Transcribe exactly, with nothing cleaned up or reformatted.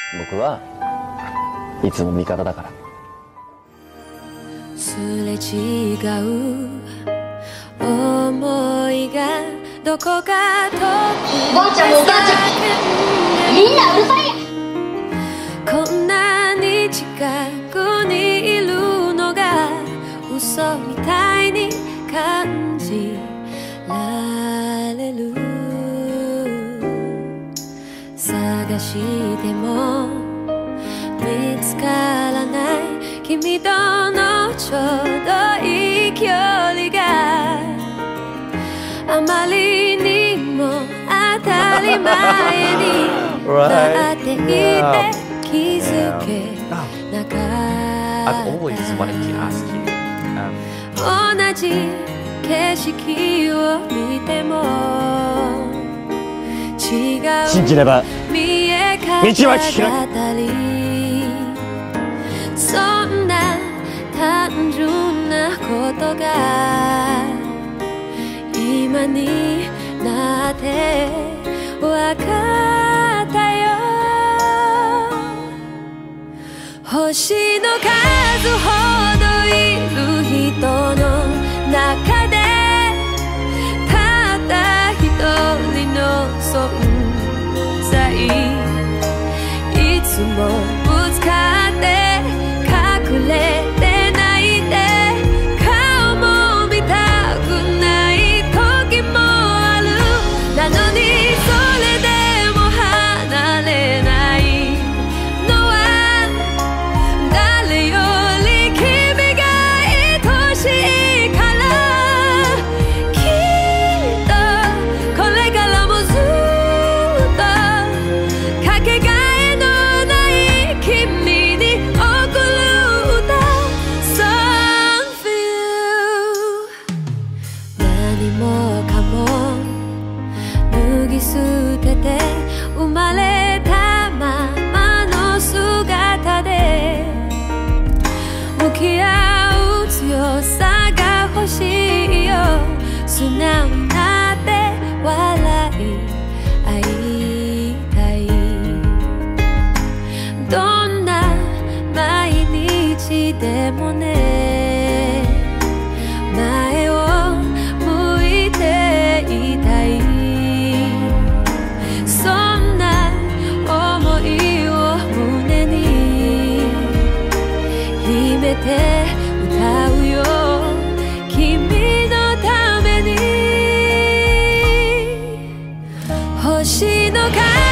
僕はいつも味方だから。 すれ違う思いがどこか遠くおばあちゃんもおばあちゃんみんなうるさいや。 こんなに近くにいるのが嘘みたいに感じられる。探しても見つからない君とのちょうどいい距離があまりにも当たり前になっていて気づけなかった。 I've always wanted to ask you. Um, 同じ景色を見ても違う信じれば見え方だったり、そんな単純なことが今になってわかったよ。星の数ほどいる人の中でたった一人の存在、いつもぶつかって隠れて泣いて顔も見たくない時もある。なのにそれでも離れないのは誰より君が愛しいから。きっとこれからもずっとかけがえのない君に送る歌 Song for you。 何もかも脱ぎ捨てて生まれたままの姿で向き合う強さが欲しいよ。素直になって笑い合いたい。どんな毎日でもね、前を向いていたい。そんな思いを胸に秘めて歌うよ、君のために。星の数